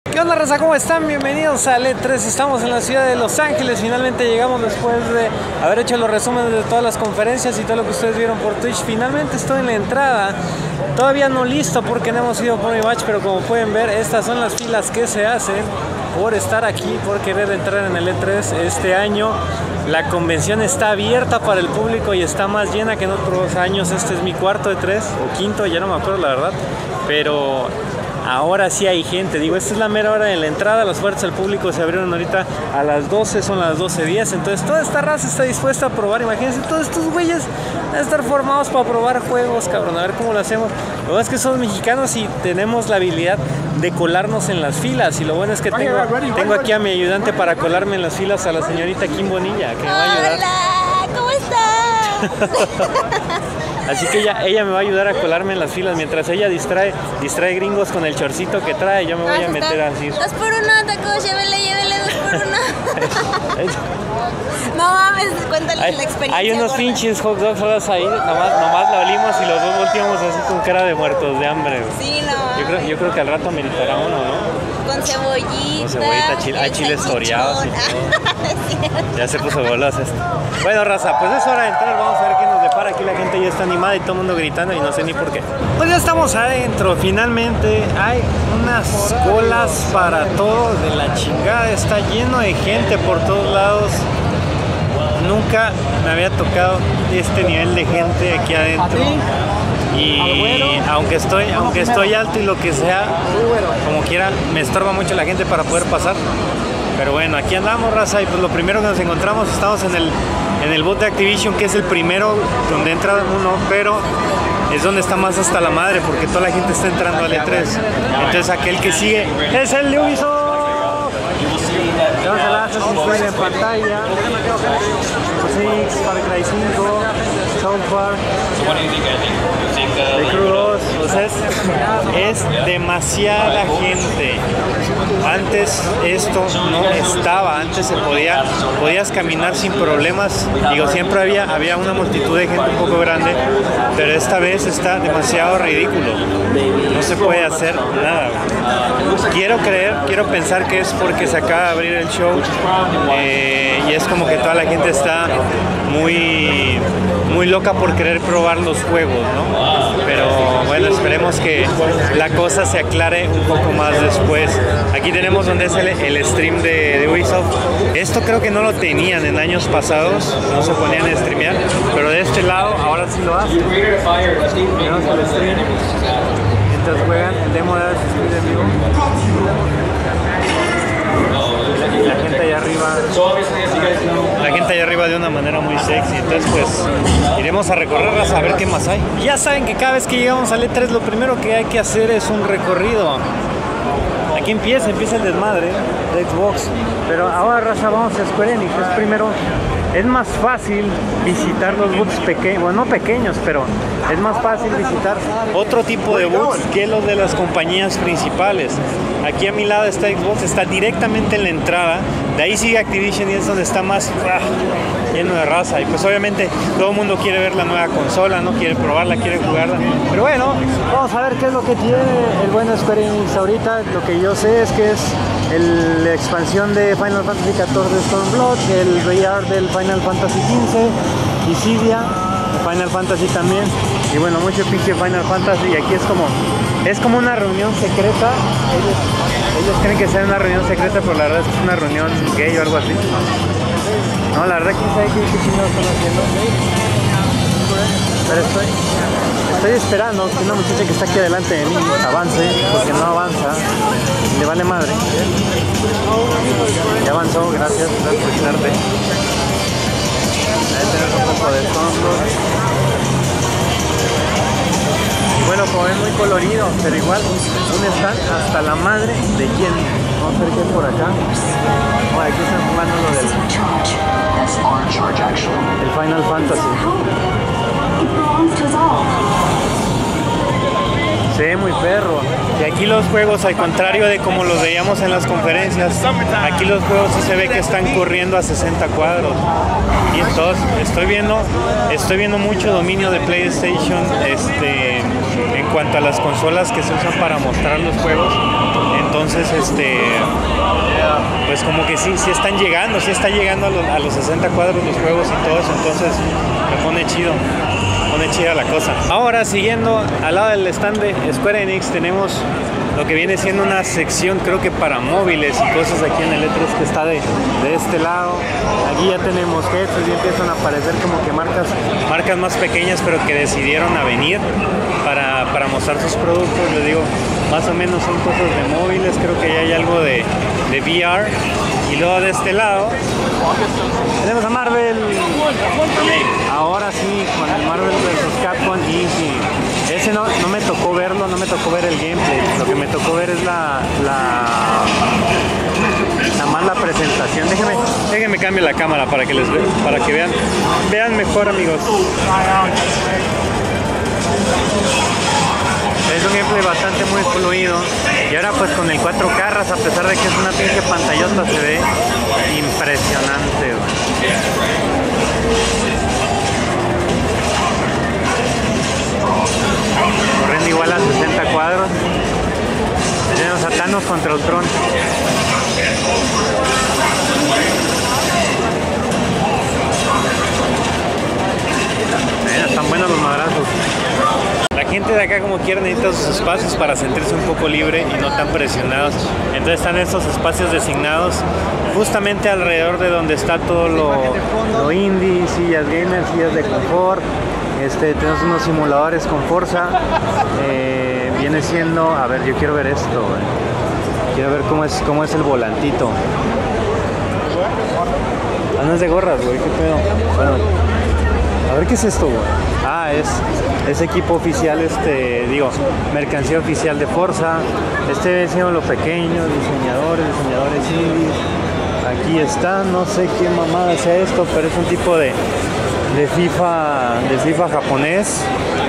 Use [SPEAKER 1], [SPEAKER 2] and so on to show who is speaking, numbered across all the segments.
[SPEAKER 1] ¿Qué onda, raza? ¿Cómo están? Bienvenidos al E3. Estamos en la ciudad de Los Ángeles. Finalmente llegamos después de haber hecho los resúmenes de todas las conferencias y todo lo que ustedes vieron por Twitch. Finalmente estoy en la entrada. Todavía no listo porque no hemos ido por mi batch, pero como pueden ver, estas son las filas que se hacen por estar aquí, por querer entrar en el E3 este año. La convención está abierta para el público y está más llena que en otros años. Este es mi cuarto E3 o quinto, ya no me acuerdo la verdad, pero ahora sí hay gente. Digo, esta es la mera hora de la entrada. Las puertas al público se abrieron ahorita a las 12, son las 12:10. Entonces toda esta raza está dispuesta a probar. Imagínense, todos estos güeyes van a estar formados para probar juegos, cabrón. A ver cómo lo hacemos. Lo bueno es que somos mexicanos y tenemos la habilidad de colarnos en las filas. Y lo bueno es que tengo aquí a mi ayudante para colarme en las filas, a la señorita Kim Bonilla, que me va a ayudar.
[SPEAKER 2] Hola, ¿cómo estás?
[SPEAKER 1] Así que ella me va a ayudar a colarme en las filas mientras ella distrae gringos con el chorcito que trae. Yo me voy a meter así.
[SPEAKER 2] 2 por 1, tacos, llévele 2 por 1. No mames, cuéntale la experiencia.
[SPEAKER 1] Hay unos pinches hot dogs ahí, nomás la olimos y los dos volteamos así con cara de muertos de hambre.
[SPEAKER 2] Sí, no.
[SPEAKER 1] Yo creo que al rato me necesitará uno, ¿no?
[SPEAKER 2] Con cebollita.
[SPEAKER 1] Hay chiles toreados. Ya se puso golosa esto. Bueno, raza, pues es hora de entrar. Vamos a ver qué nos depara. Aquí la gente ya está animada y todo el mundo gritando y no sé ni por qué. Pues ya estamos adentro. Finalmente hay unas colas para todo de la chingada. Está lleno de gente por todos lados. Nunca me había tocado este nivel de gente aquí adentro. Y aunque estoy alto y lo que sea, como quiera, me estorba mucho la gente para poder pasar. Pero bueno, aquí andamos, raza, y pues lo primero que nos encontramos, estamos en el booth de Activision, que es el primero donde entra uno, pero es donde está más hasta la madre, porque toda la gente está entrando al E3. Entonces aquel que sigue es el de Ubisoft. Tenemos el Assassin's Creed en pantalla, Far Cry 5, South Park, The Crew 2. O sea, es demasiada gente. Antes esto no estaba, antes podías caminar sin problemas. Digo, siempre había una multitud de gente un poco grande, pero esta vez está demasiado ridículo. No se puede hacer nada. Quiero pensar que es porque se acaba de abrir el show y es como que toda la gente está muy loca por querer probar los juegos, ¿no? Pero bueno, esperemos que la cosa se aclare un poco más después. Aquí tenemos donde es el stream de Ubisoft. Esto creo que no lo tenían en años pasados, no se ponían a streamear, pero de este lado ahora sí lo hacen. Tenemos el stream mientras juegan el demo de Assassin's Creed en vivo. La gente allá arriba de una manera muy sexy. Entonces pues iremos a recorrerlas a ver qué más hay. Ya saben que cada vez que llegamos al E3 lo primero que hay que hacer es un recorrido. Aquí empieza el desmadre de Xbox. Pero ahora, raza, vamos a Square Enix. Es más fácil visitar los booths pequeños, bueno, no pequeños, pero es más fácil visitar otro tipo de booths que los de las compañías principales. Aquí a mi lado está Xbox, está directamente en la entrada. De ahí sigue Activision y es donde está más lleno de raza. Y pues obviamente todo el mundo quiere ver la nueva consola, no quiere probarla, quiere jugarla. Pero bueno, vamos a ver qué es lo que tiene el buen Square Enix ahorita. Lo que yo sé es que es la expansión de Final Fantasy XIV Stormblood, el VR del Final Fantasy XV, Dissidia, Final Fantasy también. Y bueno, mucho pinche Final Fantasy. Y aquí es como una reunión secreta. Ellos creen que sea una reunión secreta, pero la verdad es que es una reunión gay o algo así. No, la verdad, quién sabe qué chingados están haciendo. Pero estoy esperando que una muchacha que está aquí adelante de mí avance, porque no avanza. Le vale madre. Ya avanzó, gracias por quitarte. Debe tener un poco de fondo. Bueno, como es muy colorido, pero igual un stand hasta la madre de lleno. Vamos a ver qué es por acá. Oh, aquí están jugando lo del Final Fantasy. Se ve muy perro. Y aquí los juegos, al contrario de como los veíamos en las conferencias, aquí los juegos sí se ve que están corriendo a 60 cuadros. Y entonces estoy viendo mucho dominio de PlayStation en cuanto a las consolas que se usan para mostrar los juegos. Entonces, pues como que sí están llegando, está llegando a los 60 cuadros los juegos y todo eso. Entonces me pone chida la cosa. Ahora, siguiendo al lado del stand de Square Enix, tenemos lo que viene siendo una sección, creo que para móviles y cosas aquí en el E3, que está de este lado. Aquí ya tenemos headsets y empiezan a aparecer como que marcas más pequeñas, pero que decidieron a venir para mostrar sus productos. Les digo, más o menos son cosas de móviles, creo que ya hay algo de VR. Y luego de este lado tenemos a Marvel. Ahora sí, con el Marvel vs Capcom. Y sí, ese no me tocó verlo, no me tocó ver el gameplay. Lo que me tocó ver es nada más la presentación. Déjenme cambiar la cámara para que vean mejor, amigos. Es un gameplay bastante muy fluido. Y ahora pues con el 4K, a pesar de que es una pinche pantallota, se ve impresionante, corriendo igual a 60 cuadros. Tenemos a Thanos contra Ultron. Están buenos los madrazos. La gente de acá, como quiera, necesita sus espacios para sentirse un poco libre y no tan presionados. Entonces están estos espacios designados justamente alrededor de donde está todo lo indie, sillas gamers, sillas de confort. Tenemos unos simuladores con Forza. Viene siendo, a ver, yo quiero ver esto, quiero ver cómo es el volantito. Ah, no es de gorras, güey, qué pedo. Bueno, a ver qué es esto, güey. Ah, es equipo oficial, mercancía oficial de Forza. Es lo pequeño, diseñadores indies. Aquí está, no sé qué mamada sea esto, pero es un tipo de FIFA japonés.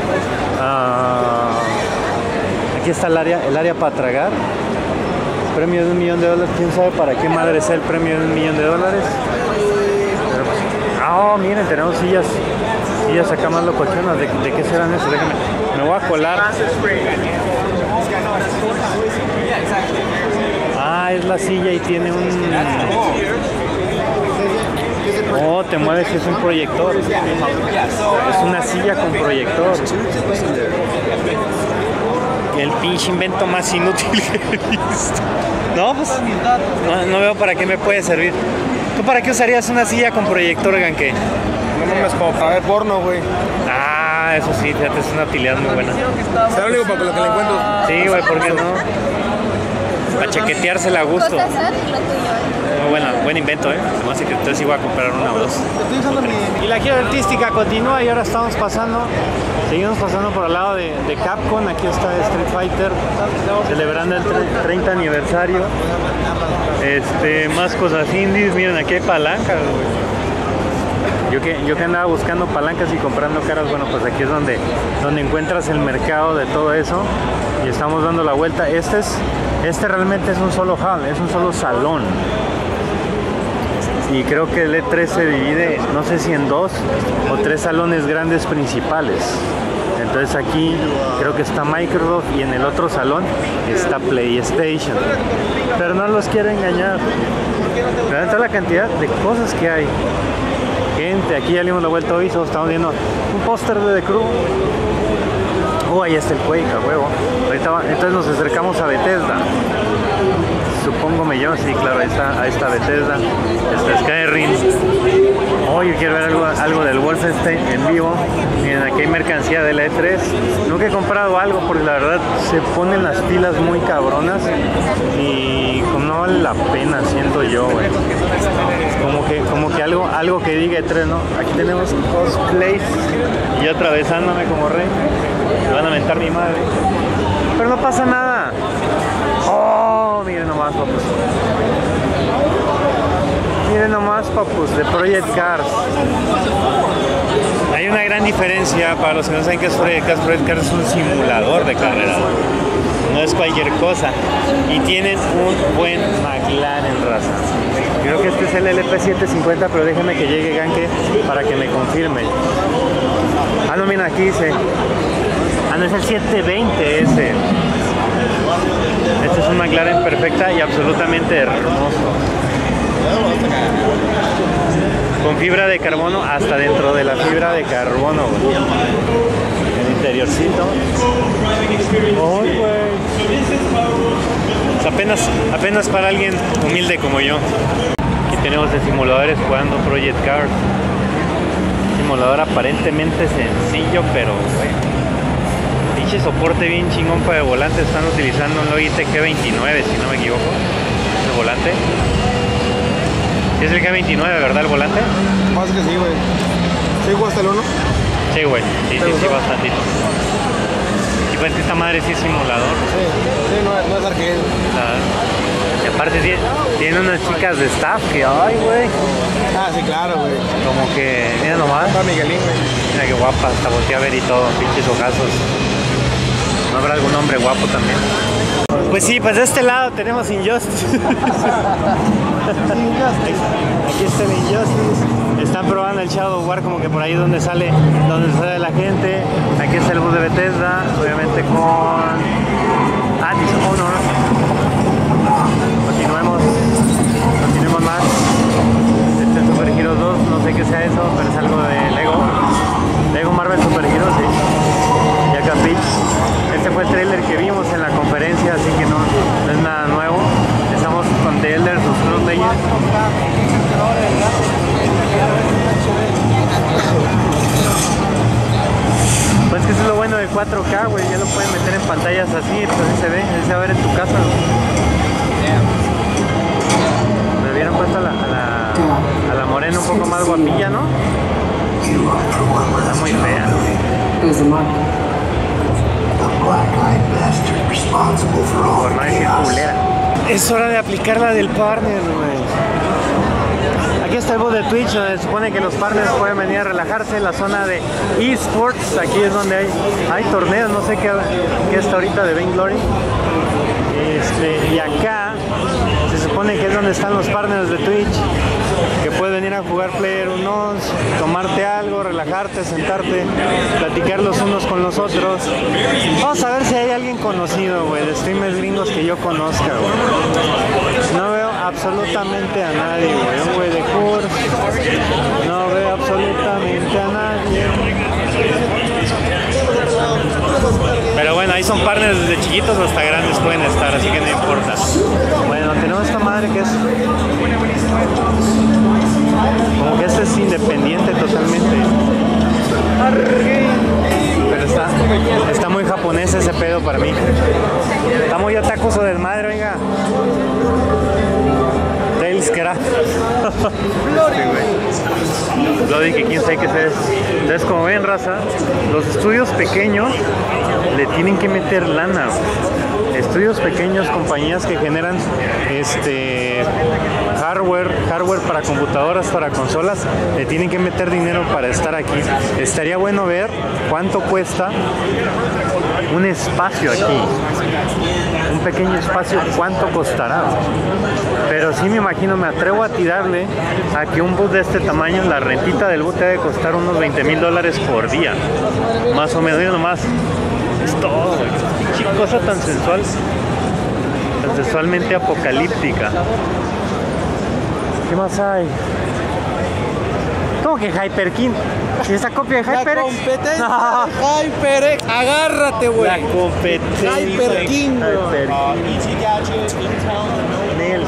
[SPEAKER 1] Aquí está el área para tragar. Premio de $1 millón. ¿Quién sabe para qué madre sea el premio de $1 millón? Pero, miren, tenemos sillas acá más locochonas. ¿De qué serán eso? Déjame, me voy a colar. Es la silla y tiene un... Oh, te mueves, es un proyector. Es una silla con proyector. El pinche invento más inútil que he visto. No, pues no veo para qué me puede servir. ¿Tú para qué usarías una silla con proyector, Ganque?
[SPEAKER 3] No mames, como para ver porno, güey.
[SPEAKER 1] Eso sí, fíjate, es una utilidad muy buena.
[SPEAKER 3] ¿Sabes lo único para lo que le encuentro?
[SPEAKER 1] Sí, güey, ¿por qué no? Para chaqueteársela a gusto. Buen invento, Se me hace que entonces iba a comprar una o dos. Y la gira artística continúa y ahora seguimos pasando por el lado de Capcom. Aquí está Street Fighter, celebrando el 30 aniversario. Más cosas indies, miren, aquí hay palancas, güey. Yo que andaba buscando palancas y comprando caras, bueno, pues aquí es donde encuentras el mercado de todo eso. Y estamos dando la vuelta. Este realmente es un solo hall, es un solo salón. Y creo que el E3 se divide, no sé si en 2 o 3 salones grandes principales. Entonces aquí creo que está Microsoft y en el otro salón está PlayStation. Pero no los quiero engañar. Vean toda la cantidad de cosas que hay. Gente, aquí ya le dimos la vuelta hoy, estamos viendo un póster de The Crew. Ahí está el Quake, a huevo. Entonces nos acercamos a Bethesda. Supóngome yo, sí, claro, ahí está Bethesda, está Skyrim. Yo quiero ver algo del Wolfenstein en vivo. Miren, aquí hay mercancía de la E3. Nunca he comprado algo porque la verdad se ponen las pilas muy cabronas y no vale la pena, siento yo, güey. Como que algo que diga E3, ¿no? Aquí tenemos cosplays y yo atravesándome como rey. Me van a mentar mi madre. Pero no pasa nada. Miren nomás, papus. Miren nomás, papus, de Project Cars. Hay una gran diferencia, para los que no saben qué es Project Cars. Project Cars es un simulador de carreras. No es cualquier cosa. Y tienen un buen McLaren, raza. Creo que este es el LP750, pero déjenme que llegue Ganque para que me confirme. No, mira, aquí dice... no es el 720 ese. Este es un McLaren perfecta y absolutamente hermoso. Con fibra de carbono hasta dentro de la fibra de carbono, güey. El interiorcito. ¡Ay, güey! Apenas para alguien humilde como yo. Aquí tenemos de simuladores jugando Project Cars. Simulador aparentemente sencillo, pero güey, pinche soporte bien chingón para el volante. Están utilizando un Logitech G29, si no me equivoco. El volante. ¿Es el G29, verdad, el volante?
[SPEAKER 3] Más que sí, güey. ¿Sí hasta el 1?
[SPEAKER 1] Sí, güey. Sí, bastantito. Y pues esta madre sí es simulador.
[SPEAKER 3] Sí, no es arcade.
[SPEAKER 1] Y aparte tiene unas chicas de staff que, ay, güey.
[SPEAKER 3] Ah, sí, claro, güey.
[SPEAKER 1] Como que, mira nomás.
[SPEAKER 3] Está Miguelín, güey.
[SPEAKER 1] Mira qué guapa, hasta volteé a ver y todo, pinches ojazos. ¿No habrá algún hombre guapo también? Pues sí, pues de este lado tenemos Injustice. Aquí está el Injustice. Están probando el Shadow War como que por ahí donde sale la gente. Aquí está el bus de Bethesda, obviamente con Dishonored. Continuemos más. Este es Super Heroes 2, no sé qué sea eso, pero es algo de Lego Marvel Super Heroes, sí. Y acá Peach. Este fue el trailer que vimos en la conferencia, así que no es nada nuevo. Estamos con The Elder Scrolls Legends. Pues que eso es lo bueno de 4K, güey, ya lo pueden meter en pantallas así, pues así se va a ver en tu casa. Me hubieran puesto a la morena un poco más guapilla, ¿no? Está muy fea. Por no decir culera. Es hora de aplicar la del partner, güey. Aquí está el booth de Twitch, donde se supone que los partners pueden venir a relajarse. La zona de eSports, aquí es donde hay torneos, no sé qué está ahorita de Vainglory. Y acá se supone que es donde están los partners de Twitch, que puedes venir a jugar PlayerUnknown's, tomarte algo, relajarte, sentarte, platicar los unos con los otros. Vamos a ver si hay alguien conocido, güey, de streamers gringos que yo conozca, güey. No veo absolutamente a nadie, güey. Un güey de Curve. No veo absolutamente a nadie. Pero bueno, ahí son partners desde chiquitos hasta grandes pueden estar, así que no importa. Bueno, tenemos esta madre que es como que este es independiente totalmente. Pero está muy japonés ese pedo para mí. Está muy otakuso del madre, oiga. Tailscraft. Bloody, que quién sabe qué es. Entonces, como ven, raza, los estudios pequeños le tienen que meter lana. Estudios pequeños, compañías que generan hardware para computadoras, para consolas, le tienen que meter dinero para estar aquí. Estaría bueno ver cuánto cuesta un espacio aquí, un pequeño espacio, cuánto costará. Pero sí me imagino, me atrevo a tirarle a que un bus de este tamaño, la rentita del bus debe costar unos $20,000 por día, más o menos. Nomás es todo, qué cosa tan sensual, tan sensualmente apocalíptica. ¿Qué más hay? ¿Cómo que HyperX? ¿Y esa copia de HyperX?
[SPEAKER 3] La competencia de HyperX. Agárrate, güey.
[SPEAKER 1] La competencia.
[SPEAKER 3] HyperX.
[SPEAKER 1] Nel.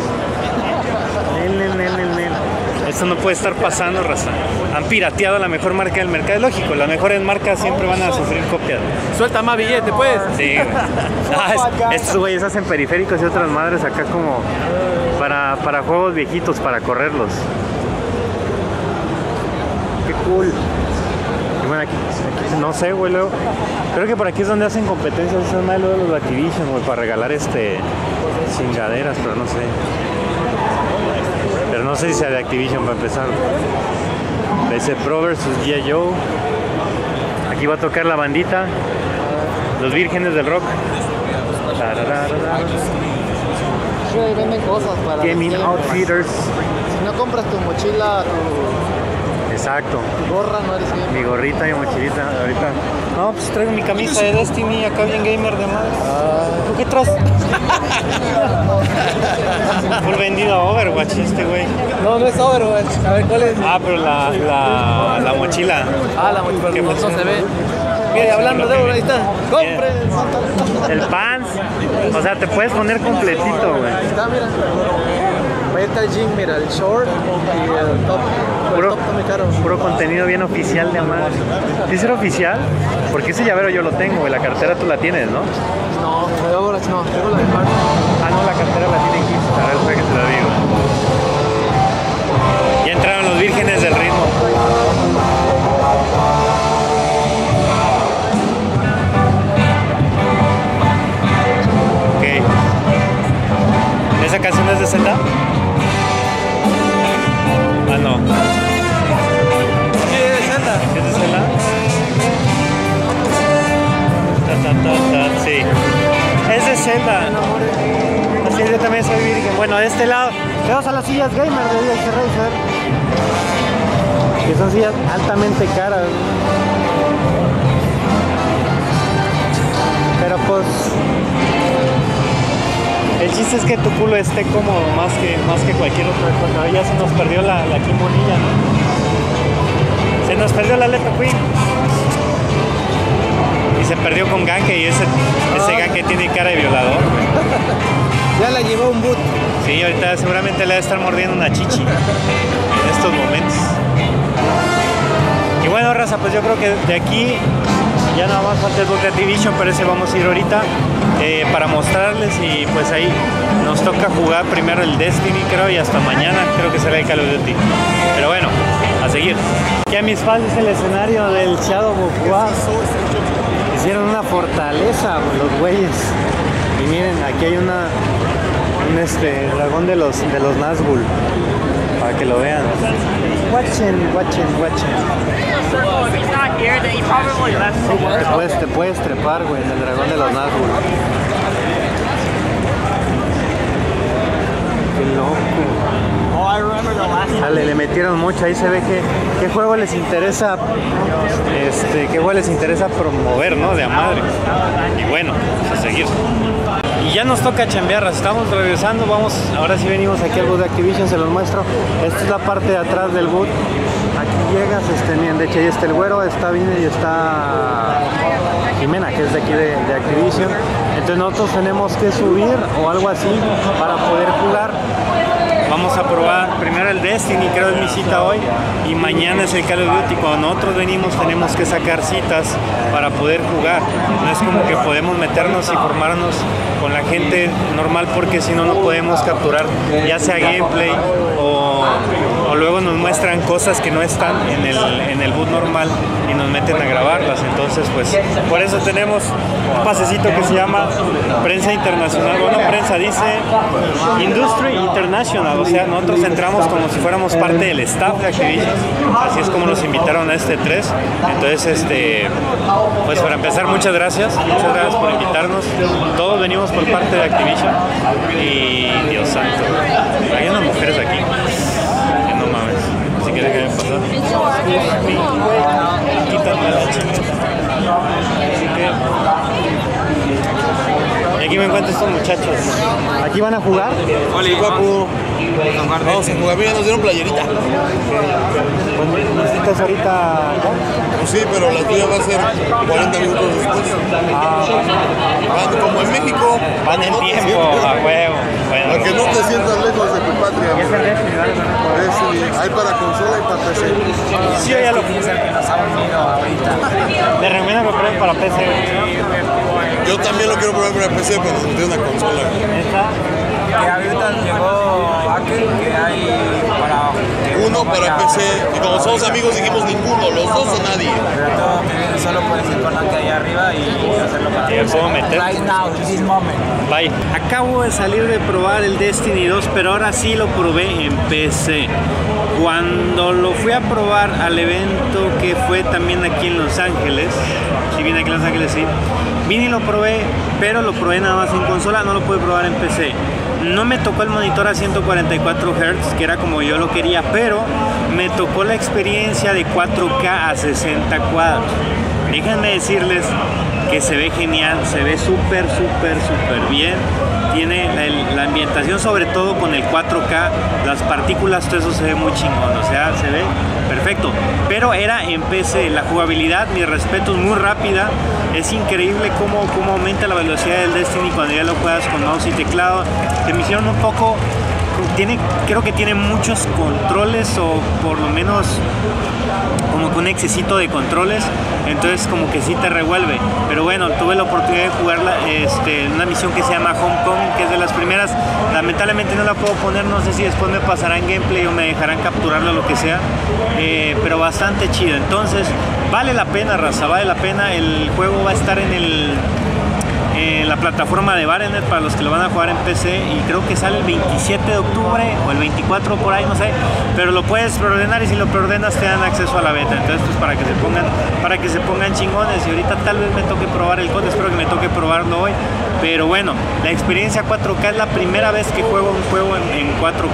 [SPEAKER 1] Esto no puede estar pasando, raza. Han pirateado la mejor marca del mercado. Es lógico, las mejores marcas siempre van a sufrir copias.
[SPEAKER 3] Suelta más billete, pues.
[SPEAKER 1] Sí, güey. Estos güeyes hacen periféricos y otras madres acá como para juegos viejitos, para correrlos. Qué cool. Y bueno, aquí no sé, güey, luego. Creo que por aquí es donde hacen competencias. Esas más luego los de Activision, güey, para regalar chingaderas, pero no sé. Pero no sé si sea de Activision para empezar. PC Pro vs G.I. Joe. Aquí va a tocar la bandita. Los Vírgenes del Rock.
[SPEAKER 3] Venden cosas para
[SPEAKER 1] Gaming Outfitters.
[SPEAKER 3] Si no compras tu mochila,
[SPEAKER 1] Exacto.
[SPEAKER 3] Tu gorra no eres gamer.
[SPEAKER 1] Mi gorrita y mochilita ahorita. No, pues traigo mi camisa de Destiny acá bien gamer de madre. ¿Tú qué traes? Full vendido a Overwatch este güey.
[SPEAKER 3] No, no es Overwatch. A ver, ¿cuál es?
[SPEAKER 1] Ah, pero la mochila.
[SPEAKER 3] Ah, la mochila.
[SPEAKER 1] ¿Qué
[SPEAKER 3] No
[SPEAKER 1] pasó?
[SPEAKER 3] se ve. Mire, hablando de Overwatch, ahí está. ¡Compre!
[SPEAKER 1] El pants. O sea, te puedes poner completito, güey.
[SPEAKER 3] Ahí está, mira. Ahí está el jean, mira, el short y el top. El top está muy caro.
[SPEAKER 1] Puro contenido bien oficial de Amar. ¿Sí será oficial? Porque ese llavero yo lo tengo, güey. La cartera tú la tienes, ¿no?
[SPEAKER 3] No, de Overwatch no. Tengo la de Marvel.
[SPEAKER 1] Ah, no, la cartera la tiene aquí. A ver, espera que te lo digo. Ya entraron los vírgenes del ritmo. Ok. ¿Esa canción es de Zelda? Ah, no.
[SPEAKER 3] Sí, es Zelda.
[SPEAKER 1] ¿Es de Zelda? Sí. Es de Zelda. Así es, yo también soy virgen. Bueno, de este lado, vamos a las sillas gamer de DX Racer. Que son sillas altamente caras. Pero pues el chiste es que tu culo esté cómodo más que cualquier otra cosa. Ya se nos perdió la kimonilla, ¿no? Se nos perdió la Leto Queen. Y se perdió con Ganke y ese Ganke tiene cara de violador.
[SPEAKER 3] Ya la llevó un boot.
[SPEAKER 1] Sí, ahorita seguramente le debe estar mordiendo una chichi en estos momentos. Y bueno, raza, pues yo creo que de aquí ya nada más falta el boot de Activision, pero ese vamos a ir ahorita para mostrarles y pues ahí nos toca jugar primero el Destiny, creo, y hasta mañana creo que será el Call of Duty. Pero bueno, a seguir. Aquí a mis espaldas es el escenario del Shadow of War. Hicieron una fortaleza los güeyes. Y miren, aquí hay un dragón de los Nazgûl. Para que lo vean. Watchen. Te puedes trepar, güey, en el dragón de los Nazgûl. Qué loco. Dale, le metieron mucho, ahí se ve qué juego les interesa, qué juego les interesa promover, ¿no? De a madre. Y bueno, pues a seguir. Y ya nos toca chambear, estamos regresando, ahora sí venimos aquí al boot de Activision, se los muestro. Esta es la parte de atrás del boot. Aquí llegas, miren, de hecho ahí está el güero, está Vine y está Jimena, que es de aquí de Activision. Entonces nosotros tenemos que subir o algo así para poder jugar. Vamos a probar primero el Destiny, creo es mi cita hoy, y mañana es el Call of Duty. Cuando nosotros venimos tenemos que sacar citas para poder jugar. No es como que podemos meternos y formarnos con la gente normal, porque si no, no podemos capturar ya sea gameplay o luego nos muestran cosas que no están en el boot normal y nos meten a grabarlas. Entonces pues por eso tenemos un pasecito que se llama Prensa Internacional. Bueno, prensa dice Industry International, o sea, nosotros entramos como si fuéramos parte del staff de Activision. Así es como nos invitaron a este 3. Entonces pues para empezar, muchas gracias por invitarnos. Todos venimos por parte de Activision y Dios santo, hay unas mujeres aquí. No mames, si quieres que me pasar. Quítame la chica. Así que. Y aquí me encuentro estos muchachos. ¿Aquí van a jugar?
[SPEAKER 3] Hola, guapo. Vamos a jugar. Mira, nos dieron playerita.
[SPEAKER 1] ¿Necesitas ahorita?
[SPEAKER 3] Pues sí, pero la tuya va a ser 40 minutos después. Van como en México.
[SPEAKER 1] Van en tiempo, a huevo. Bueno.
[SPEAKER 3] Para que no te sientas lejos de tu patria. Hay para consola y para PC.
[SPEAKER 1] Sí, yo ya lo puse. De recomiendo que prueben para PC.
[SPEAKER 3] Yo también lo quiero probar para PC, pero necesito una consola.
[SPEAKER 4] Que ahorita llegó aquel que hay para...
[SPEAKER 3] Uno para PC, y como somos amigos dijimos ninguno, los dos o nadie.
[SPEAKER 4] Pero todo que viene solo puedes ir con aquel ahí arriba y hacerlo para
[SPEAKER 1] ¿Y me puedo meter?
[SPEAKER 4] Right now, this moment.
[SPEAKER 1] Bye. Acabo de salir de probar el Destiny 2, pero ahora sí lo probé en PC. Cuando lo fui a probar al evento que fue también aquí en Los Ángeles, si vine aquí en Los Ángeles, sí, vine y lo probé, pero lo probé nada más en consola, no lo pude probar en PC. No me tocó el monitor a 144 Hz, que era como yo lo quería, pero me tocó la experiencia de 4K a 60 cuadros. Déjenme decirles que se ve genial, se ve súper bien. Tiene la ambientación, sobre todo con el 4K, las partículas, todo eso se ve muy chingón, o sea, se ve perfecto. Pero era en PC, la jugabilidad, mis respetos, muy rápida. Es increíble cómo aumenta la velocidad del Destiny cuando ya lo juegas con mouse y teclado. Se me hicieron un poco... creo que tiene muchos controles, o por lo menos como que un excesito de controles, entonces como que sí te revuelve. Pero bueno, tuve la oportunidad de jugarla en una misión que se llama Homecoming, que es de las primeras. Lamentablemente no la puedo poner, no sé si después me pasarán gameplay o me dejarán capturarlo o lo que sea, pero bastante chido. Entonces vale la pena, raza, vale la pena. El juego va a estar en la plataforma de Battle.net para los que lo van a jugar en PC, y creo que sale el 27 de octubre o el 24 por ahí, no sé, pero lo puedes preordenar, y si lo preordenas te dan acceso a la beta. Entonces pues para que se pongan chingones. Y ahorita tal vez me toque probar el code, espero que me toque probarlo hoy. Pero bueno, la experiencia 4K es la primera vez que juego un juego en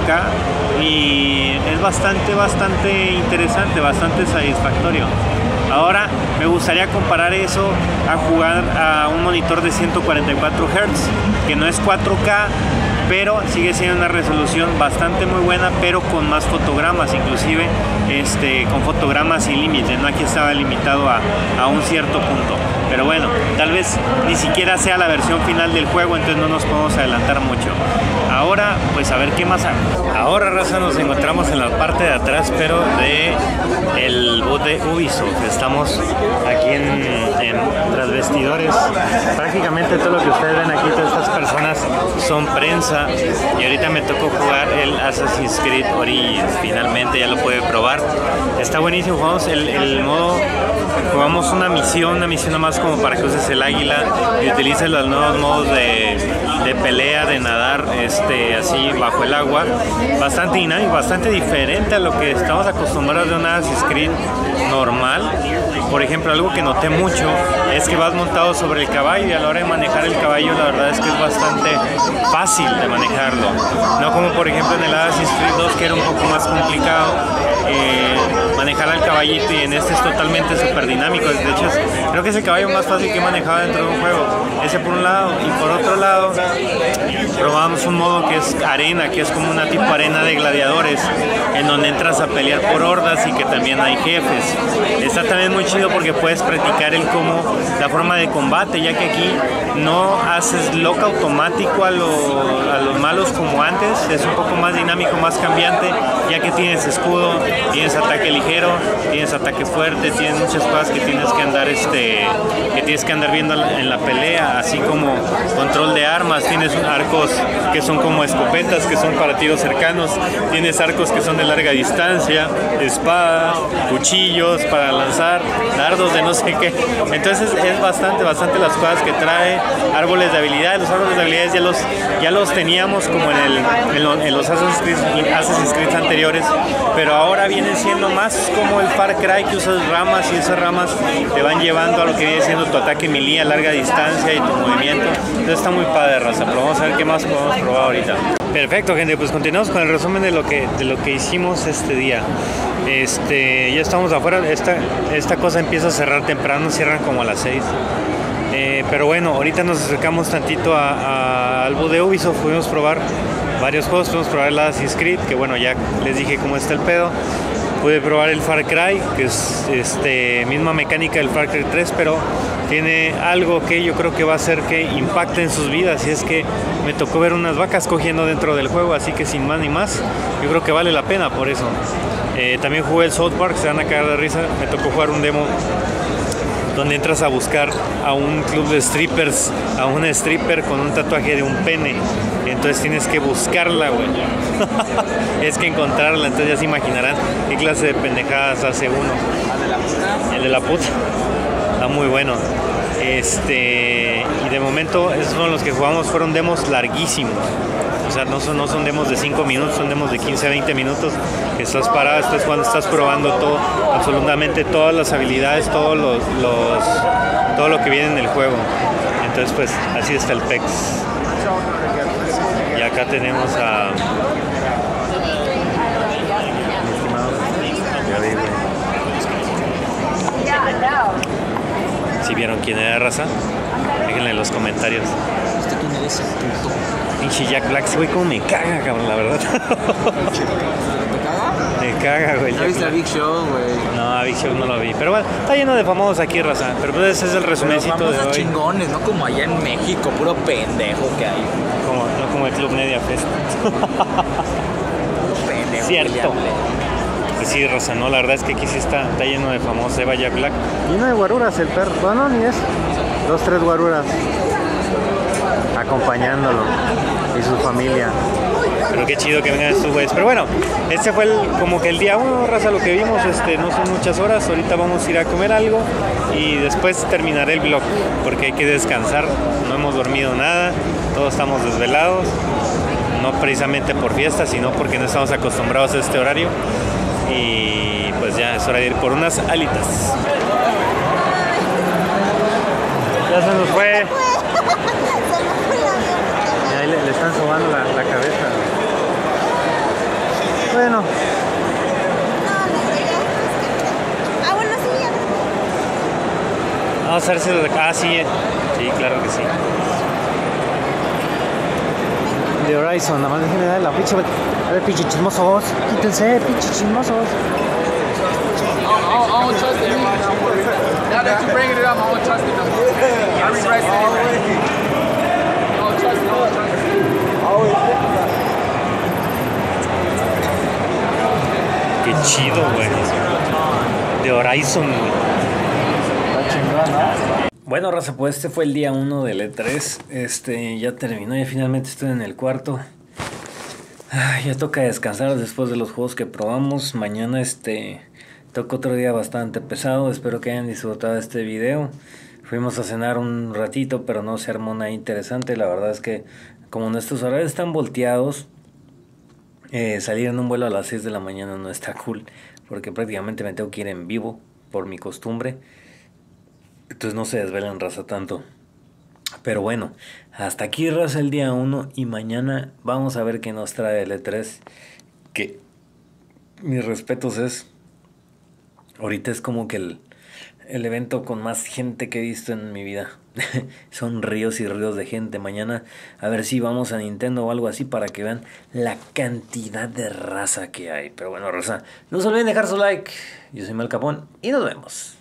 [SPEAKER 1] 4K, y es bastante interesante, bastante satisfactorio. Ahora me gustaría comparar eso a jugar a un monitor de 144 Hz, que no es 4K, pero sigue siendo una resolución bastante muy buena, pero con más fotogramas, inclusive con fotogramas sin límite, ¿no? Aquí estaba limitado a un cierto punto. Pero bueno, tal vez ni siquiera sea la versión final del juego, entonces no nos podemos adelantar mucho. Ahora, pues a ver qué más hay. Ahora, raza, nos encontramos en la parte de atrás, pero de el boot de Ubisoft. Estamos aquí tras vestidores. Prácticamente todo lo que ustedes ven aquí, todas estas personas son prensa. Y ahorita me tocó jugar el Assassin's Creed Origins. Finalmente ya lo pude probar. Está buenísimo. Jugamos el modo... Jugamos una misión nada más como para que uses el águila y utilices los nuevos modos de pelea, de nadar así bajo el agua. Bastante dinámico, bastante diferente a lo que estamos acostumbrados de un Assassin's Creed normal. Por ejemplo, algo que noté mucho es que vas montado sobre el caballo, y a la hora de manejar el caballo la verdad es que es bastante fácil de manejarlo, no como por ejemplo en el Assassin's Creed 2, que era un poco más complicado manejar al caballito, y en este es totalmente súper dinámico. De hecho creo que es el caballo más fácil que he manejado dentro de un juego, ese por un lado. Y por otro lado probamos un modo que es arena, que es como una tipo arena de gladiadores, en donde entras a pelear por hordas y que también hay jefes. Está también muy chido porque puedes practicar la forma de combate, ya que aquí no haces lock automático a los malos como antes. Es un poco más dinámico, más cambiante, ya que tienes escudo, tienes ataque ligero, tienes ataque fuerte, tienes muchas cosas que tienes que andar viendo en la pelea, así como control de armas. Tienes arcos que son como escopetas, que son para tiros cercanos, tienes arcos que son de larga distancia, espadas, cuchillos para lanzar, dardos de no sé qué. Entonces es bastante las cosas que trae. Árboles de habilidades, los árboles de habilidades ya los teníamos como en los Assassin's Creed anteriores, pero ahora vienen siendo más como el Far Cry, que usas ramas, y esas ramas te van llevando a lo que viene siendo tu ataque melee a larga distancia y tu movimiento. Entonces está muy padre, raza, pero vamos a ver qué más podemos probar ahorita. Perfecto, gente, pues continuamos con el resumen de lo que hicimos este día. Ya estamos afuera. Esta cosa empieza a cerrar temprano, cierran como a las 6. Pero bueno, ahorita nos acercamos tantito al boot de Ubisoft. Pudimos probar varios juegos, pudimos probar el Assassin's Creed, que bueno, ya les dije cómo está el pedo. Pude probar el Far Cry, que es misma mecánica del Far Cry 3, pero tiene algo que yo creo que va a hacer que impacte en sus vidas, y es que me tocó ver unas vacas cogiendo dentro del juego, así que sin más ni más, yo creo que vale la pena por eso. También jugué el South Park, se van a caer de risa. Me tocó jugar un demo donde entras a buscar a un club de strippers, a una stripper con un tatuaje de un pene. Entonces tienes que buscarla, güey. Es que encontrarla. Entonces ya se imaginarán qué clase de pendejadas hace uno. El de la puta. Está muy bueno. Y de momento esos son los que jugamos. Fueron demos larguísimos. O sea, no son demos de 5 minutos, son demos de 15 a 20 minutos. Que estás parado, estás jugando, estás probando todo, absolutamente todas las habilidades, todo lo que viene en el juego. Entonces, pues, así está el PEX. Ya Acá tenemos a... mi estimado. Ya vi, güey. ¿Sí vieron quién era, raza? Déjenle en los comentarios.
[SPEAKER 4] ¿Usted quién eres?
[SPEAKER 1] Pinche Jack Black, güey, cómo me caga, cabrón, la verdad.
[SPEAKER 4] ¿Te caga?
[SPEAKER 1] Me caga, güey.
[SPEAKER 4] ¿No viste a Big Show, güey?
[SPEAKER 1] No, a Big Show no lo vi. Pero bueno, está lleno de famosos aquí, raza. Pero pues ese es el resumencito de hoy.
[SPEAKER 4] Chingones, no como allá en México, puro pendejo que hay.
[SPEAKER 1] No como el Club Media Fest.
[SPEAKER 4] Pendejo.
[SPEAKER 1] Cierto. Pues sí, raza, no, la verdad es que aquí sí está lleno de famosos. Eva Jack Black. Lleno de guaruras el perro. Bueno, ni es. 2, 3 guaruras. Acompañándolo. Y su familia. Pero qué chido que vengan estos güeyes. Pero bueno, este fue como que el día 1, raza, lo que vimos. No son muchas horas. Ahorita vamos a ir a comer algo. Y después terminaré el vlog. Porque hay que descansar. No hemos dormido nada. Todos estamos desvelados. No precisamente por fiesta, sino porque no estamos acostumbrados a este horario. Y pues ya es hora de ir por unas alitas. Ya se nos fue. Y ahí le están sobando la cabeza. Bueno.
[SPEAKER 2] Bueno, sí, ya.
[SPEAKER 1] Vamos a ver si lo de acá. Ah, sí. Sí, claro que sí. De Horizon, nada más déjenme dar la pinche. A ver, pinche chismosos. Quítense, pinche chismosos.
[SPEAKER 5] I don't trust it. Now that you're bringing it up, I don't trust it. I regret it. I don't trust it.
[SPEAKER 1] Qué chido, güey. De Horizon, güey. Bueno, raza, pues este fue el día 1 del E3. Ya terminó, ya finalmente estoy en el cuarto. Ya toca descansar después de los juegos que probamos. Mañana toca otro día bastante pesado. Espero que hayan disfrutado este video. Fuimos a cenar un ratito, pero no se armó nada interesante. La verdad es que como nuestros horarios están volteados, salir en un vuelo a las 6 de la mañana no está cool, porque prácticamente me tengo que ir en vivo por mi costumbre. Entonces no se desvelan, raza, tanto. Pero bueno, hasta aquí, raza, el día 1. Y mañana vamos a ver qué nos trae el E3. Que mis respetos ahorita es como que el evento con más gente que he visto en mi vida. Son ríos y ríos de gente. Mañana a ver si vamos a Nintendo o algo así para que vean la cantidad de raza que hay. Pero bueno, raza, no se olviden dejar su like. Yo soy Mel Capón y nos vemos.